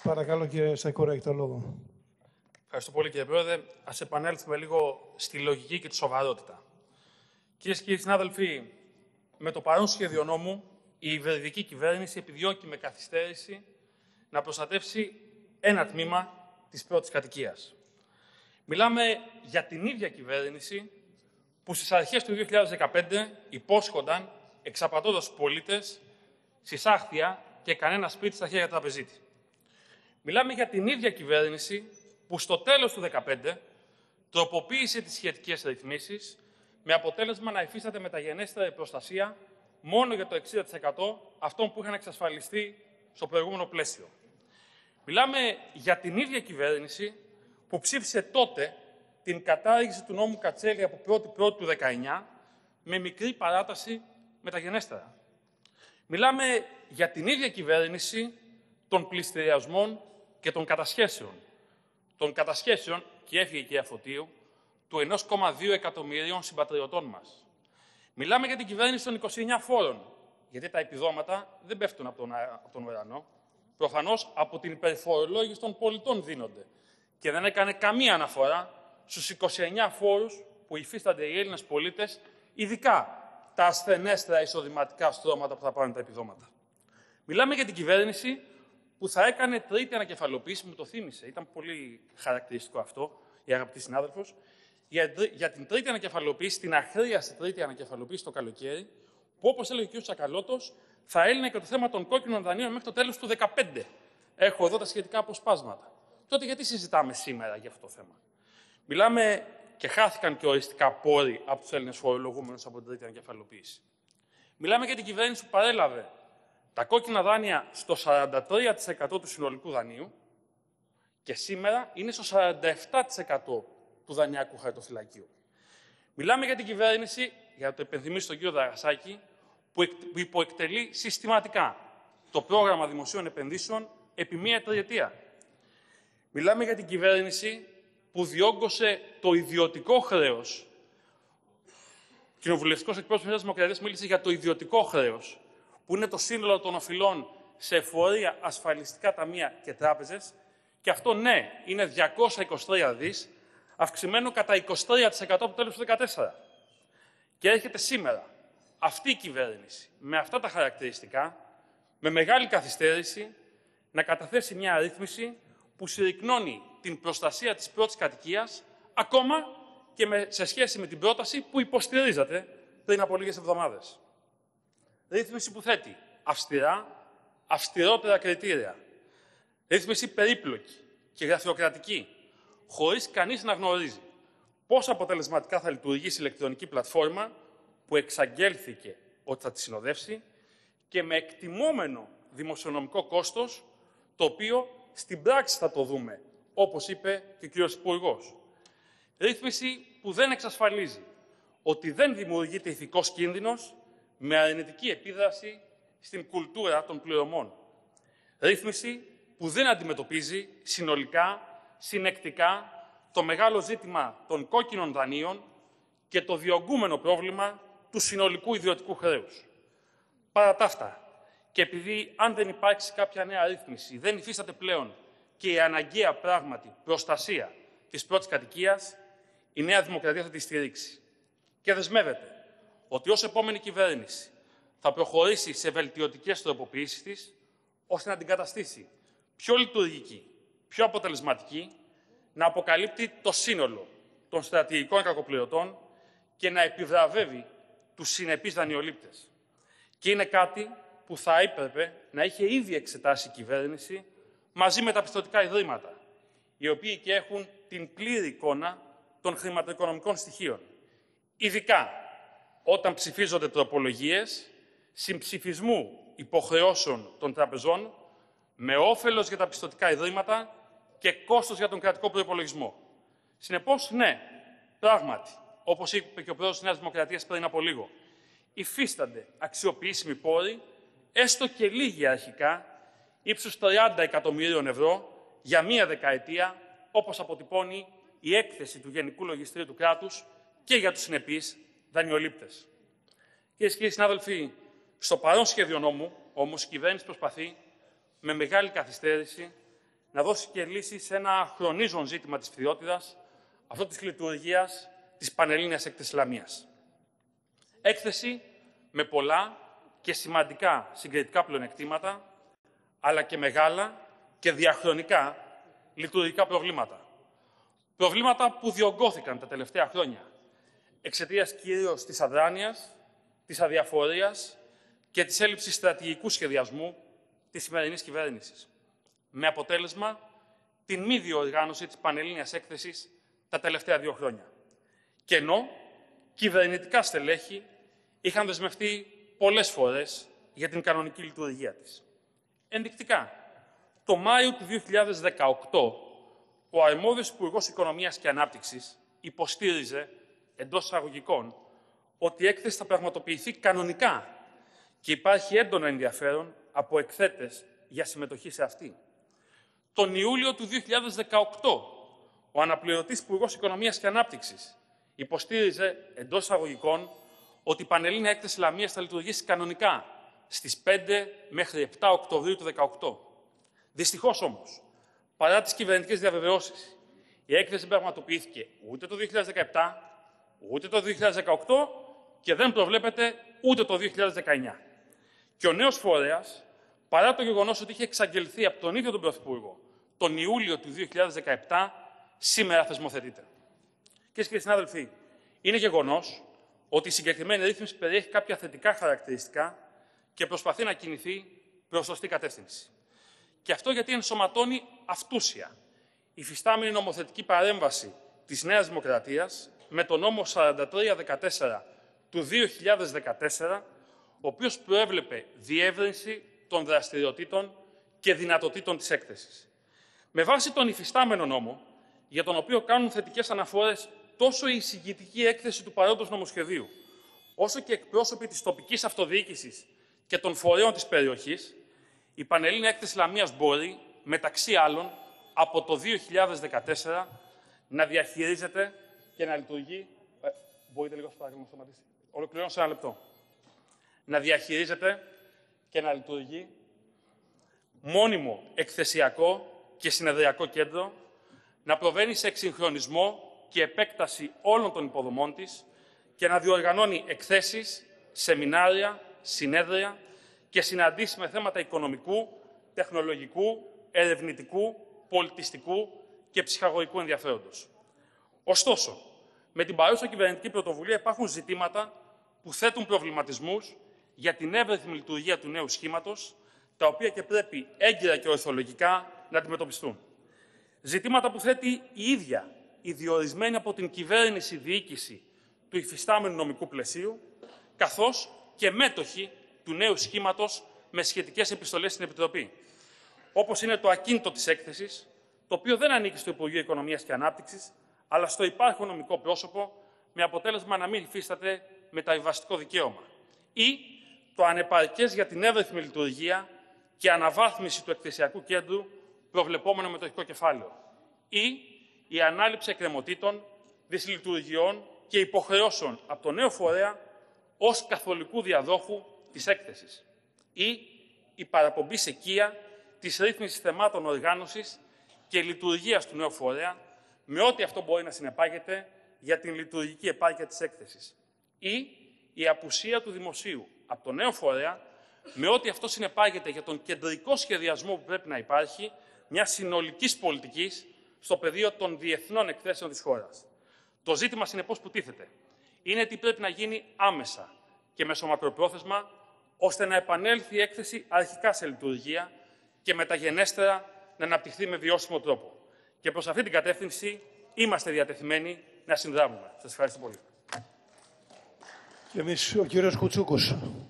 Παρακαλώ, κύριε Σταϊκούρα, έχει το λόγο. Ευχαριστώ πολύ, κύριε Πρόεδρε. Ας επανέλθουμε λίγο στη λογική και τη σοβαρότητα. Κυρίες και κύριοι συνάδελφοι, με το παρόν σχέδιο νόμου, η υβριδική κυβέρνηση επιδιώκει με καθυστέρηση να προστατεύσει ένα τμήμα της πρώτης κατοικίας. Μιλάμε για την ίδια κυβέρνηση που στις αρχές του 2015 υπόσχονταν, εξαπατώντας τους πολίτες, συσάχθεια και κανένα σπίτι στα χέρια τραπεζίτη. Μιλάμε για την ίδια κυβέρνηση που στο τέλος του 2015 τροποποίησε τις σχετικές ρυθμίσεις με αποτέλεσμα να υφίσταται μεταγενέστερη προστασία μόνο για το 60% αυτών που είχαν εξασφαλιστεί στο προηγούμενο πλαίσιο. Μιλάμε για την ίδια κυβέρνηση που ψήφισε τότε την κατάργηση του νόμου Κατσέλη από 1η του 19 με μικρή παράταση μεταγενέστερα. Μιλάμε για την ίδια κυβέρνηση των πληστηριασμών και των κατασχέσεων. Των κατασχέσεων, και έφυγε η κυρία Φωτίου, του 1,2 εκατομμυρίων συμπατριωτών μας. Μιλάμε για την κυβέρνηση των 29 φόρων, γιατί τα επιδόματα δεν πέφτουν από τον ουρανό. Προφανώς από την υπερφορολόγηση των πολιτών δίνονται. Και δεν έκανε καμία αναφορά στους 29 φόρους που υφίστανται οι Έλληνες πολίτες, ειδικά τα ασθενέστερα εισοδηματικά στρώματα που θα πάρουν τα επιδόματα. Μιλάμε για την κυβέρνηση που θα έκανε τρίτη ανακεφαλοποίηση, μου το θύμισε, ήταν πολύ χαρακτηριστικό αυτό, η αγαπητή συνάδελφος, για την τρίτη ανακεφαλοποίηση, την αχρίαστη τρίτη ανακεφαλοποίηση το καλοκαίρι, που όπως έλεγε ο κ. Τσακαλώτος, θα έλυνε και το θέμα των κόκκινων δανείων μέχρι το τέλος του 2015. Έχω εδώ τα σχετικά αποσπάσματα. Τότε γιατί συζητάμε σήμερα για αυτό το θέμα? Μιλάμε και χάθηκαν και οριστικά πόροι από τους Έλληνες φορολογούμενους από την τρίτη ανακεφαλοποίηση. Μιλάμε για την κυβέρνηση που παρέλαβε τα κόκκινα δάνεια στο 43% του συνολικού δανείου και σήμερα είναι στο 47% του δανειακού χαρτοφυλακίου. Μιλάμε για την κυβέρνηση, για να το επενθυμίσω τον κύριο Δραγασάκη, που υποεκτελεί συστηματικά το πρόγραμμα δημοσίων επενδύσεων επί μία τριετία. Μιλάμε για την κυβέρνηση που διόγκωσε το ιδιωτικό χρέος. Ο κοινοβουλευτικός εκπρόσωπος της Δημοκρατίας μίλησε για το ιδιωτικό χρέος, που είναι το σύνολο των οφειλών σε εφορία, ασφαλιστικά ταμεία και τράπεζες, και αυτό, ναι, είναι 223 δις, αυξημένο κατά 23% από το τέλος του 2014. Και έρχεται σήμερα αυτή η κυβέρνηση, με αυτά τα χαρακτηριστικά, με μεγάλη καθυστέρηση, να καταθέσει μια αρρύθμιση που συρρυκνώνει την προστασία της πρώτης κατοικίας, ακόμα και σε σχέση με την πρόταση που υποστηρίζατε πριν από λίγες εβδομάδες. Ρύθμιση που θέτει αυστηρότερα κριτήρια. Ρύθμιση περίπλοκη και γραφειοκρατική, χωρίς κανείς να γνωρίζει πόσο αποτελεσματικά θα λειτουργήσει η ηλεκτρονική πλατφόρμα που εξαγγέλθηκε ότι θα τη συνοδεύσει και με εκτιμόμενο δημοσιονομικό κόστος, το οποίο στην πράξη θα το δούμε, όπως είπε και ο κύριος Υπουργός. Ρύθμιση που δεν εξασφαλίζει ότι δεν δημιουργείται ηθικός κίνδυνος με αρνητική επίδραση στην κουλτούρα των πληρωμών. Ρύθμιση που δεν αντιμετωπίζει συνολικά, συνεκτικά, το μεγάλο ζήτημα των κόκκινων δανείων και το διωγγούμενο πρόβλημα του συνολικού ιδιωτικού χρέους. Παρά τα αυτά, και επειδή αν δεν υπάρξει κάποια νέα ρύθμιση, δεν υφίσταται πλέον και η αναγκαία πράγματι προστασία της πρώτης κατοικίας, η Νέα Δημοκρατία θα τη στηρίξει. Και δεσμεύεται ότι ως επόμενη κυβέρνηση θα προχωρήσει σε βελτιωτικές τροποποιήσεις της, ώστε να την καταστήσει πιο λειτουργική, πιο αποτελεσματική, να αποκαλύπτει το σύνολο των στρατηγικών κακοπληρωτών και να επιβραβεύει τους συνεπείς δανειολήπτες. Και είναι κάτι που θα έπρεπε να είχε ήδη εξετάσει η κυβέρνηση μαζί με τα πιστωτικά ιδρύματα, οι οποίοι και έχουν την πλήρη εικόνα των χρηματοοικονομικών στοιχείων. Ειδικά όταν ψηφίζονται τροπολογίες συμψηφισμού υποχρεώσεων των τραπεζών με όφελος για τα πιστωτικά ιδρύματα και κόστος για τον κρατικό προϋπολογισμό. Συνεπώς, ναι, πράγματι, όπως είπε και ο πρόεδρος της Νέας Δημοκρατίας πριν από λίγο, υφίστανται αξιοποιήσιμοι πόροι, έστω και λίγοι αρχικά, ύψους 30 εκατομμυρίων ευρώ για μία δεκαετία, όπως αποτυπώνει η έκθεση του Γενικού Λογιστρίου του Κράτους και για τους συνεπείς δανειολήπτες. Κυρίες και κύριοι συνάδελφοι, στο παρόν σχέδιο νόμου, όμως, η κυβέρνηση προσπαθεί με μεγάλη καθυστέρηση να δώσει και λύση σε ένα χρονίζον ζήτημα της φθιότητας, αυτό της λειτουργίας της Πανελλήνιας Έκθεσης Λαμίας. Έκθεση με πολλά και σημαντικά συγκριτικά πλεονεκτήματα, αλλά και μεγάλα και διαχρονικά λειτουργικά προβλήματα. Προβλήματα που διωγγώθηκαν τα τελευταία χρόνια, εξαιτίας κυρίως της αδράνειας, της αδιαφορίας και της έλλειψης στρατηγικού σχεδιασμού της σημερινής κυβέρνησης. Με αποτέλεσμα την μη διοργάνωση της Πανελλήνιας Έκθεσης τα τελευταία 2 χρόνια. Και ενώ κυβερνητικά στελέχη είχαν δεσμευτεί πολλές φορές για την κανονική λειτουργία της. Ενδεικτικά, το Μάιο του 2018, ο αρμόδιος Υπουργός Οικονομίας και Ανάπτυξης υποστήριζε, εντός εισαγωγικών, ότι η έκθεση θα πραγματοποιηθεί κανονικά και υπάρχει έντονο ενδιαφέρον από εκθέτες για συμμετοχή σε αυτή. Τον Ιούλιο του 2018, ο αναπληρωτής Υπουργός Οικονομίας και Ανάπτυξης υποστήριζε, εντός εισαγωγικών, ότι η Πανελλήνια Έκθεση Λαμίας θα λειτουργήσει κανονικά στις 5 μέχρι 7 Οκτωβρίου του 2018. Δυστυχώς όμως, παρά τις κυβερνητικές διαβεβαιώσεις, η έκθεση δεν πραγματοποιήθηκε ούτε το 2017, ούτε το 2018 και δεν προβλέπεται ούτε το 2019. Και ο νέος φορέας, παρά το γεγονός ότι είχε εξαγγελθεί από τον ίδιο τον Πρωθυπουργό τον Ιούλιο του 2017, σήμερα θεσμοθετείται. Κυρίες και συνάδελφοι, είναι γεγονός ότι η συγκεκριμένη ρύθμιση περιέχει κάποια θετικά χαρακτηριστικά και προσπαθεί να κινηθεί προς σωστή κατεύθυνση. Και αυτό γιατί ενσωματώνει αυτούσια η φυστάμενη νομοθετική παρέμβαση της Νέας Δημοκρατίας με τον νόμο 4314 του 2014, ο οποίος προέβλεπε διεύρυνση των δραστηριοτήτων και δυνατοτήτων της έκθεσης. Με βάση τον υφιστάμενο νόμο, για τον οποίο κάνουν θετικές αναφορές τόσο η εισηγητική έκθεση του παρόντος νομοσχεδίου, όσο και εκπρόσωποι της τοπικής αυτοδιοίκησης και των φορέων της περιοχής, η Πανελλήνια Έκθεση Λαμίας μπορεί, μεταξύ άλλων, από το 2014 να διαχειρίζεται και να λειτουργεί. Μπορείτε λίγο να σταματήσει. Ολοκληρώνω σε 1 λεπτό. Να διαχειρίζεται και να λειτουργεί μόνιμο εκθεσιακό και συνεδριακό κέντρο, να προβαίνει σε εξυγχρονισμό και επέκταση όλων των υποδομών της και να διοργανώνει εκθέσεις, σεμινάρια, συνέδρια και συναντήσεις με θέματα οικονομικού, τεχνολογικού, ερευνητικού, πολιτιστικού και ψυχαγωγικού ενδιαφέροντος. Ωστόσο, με την παρούσα κυβερνητική πρωτοβουλία υπάρχουν ζητήματα που θέτουν προβληματισμούς για την εύρυθμη λειτουργία του νέου σχήματος, τα οποία και πρέπει έγκαιρα και ορθολογικά να αντιμετωπιστούν. Ζητήματα που θέτει η ίδια η διορισμένη από την κυβέρνηση διοίκηση του υφιστάμενου νομικού πλαισίου, καθώς και μέτοχοι του νέου σχήματος με σχετικές επιστολές στην Επιτροπή. Όπως είναι το ακίνητο της έκθεσης, το οποίο δεν ανήκει στο Υπουργείο Οικονομίας και Ανάπτυξης, αλλά στο υπάρχον νομικό πρόσωπο, με αποτέλεσμα να μην υφίσταται μεταβιβαστικό δικαίωμα. Ή το ανεπαρκές για την εύρυθμη λειτουργία και αναβάθμιση του εκθεσιακού κέντρου προβλεπόμενο μετοχικό κεφάλαιο. Ή η ανάληψη εκκρεμωτήτων, δυσλειτουργιών και υποχρεώσεων από το νέο φορέα ως καθολικού διαδόχου της έκθεσης. Ή η παραπομπή σε οικία της ρύθμισης θεμάτων οργάνωσης και λειτουργίας του νέου φορέα, με ό,τι αυτό μπορεί να συνεπάγεται για την λειτουργική επάρκεια της έκθεσης. Ή η απουσία του δημοσίου από το νέο φορέα, με ό,τι αυτό συνεπάγεται για τον κεντρικό σχεδιασμό που πρέπει να υπάρχει, μια συνολικής πολιτικής στο πεδίο των διεθνών εκθέσεων της χώρας. Το ζήτημα, συνεπώς, που τίθεται είναι τι πρέπει να γίνει άμεσα και μεσομακροπρόθεσμα, ώστε να επανέλθει η έκθεση αρχικά σε λειτουργία και μεταγενέστερα να αναπτυχθεί με βιώσιμο τρόπο. Και προς αυτή την κατεύθυνση είμαστε διατεθειμένοι να συνδράμουμε. Σας ευχαριστώ πολύ. Και εμείς, ο κύριος Κουτσούκος.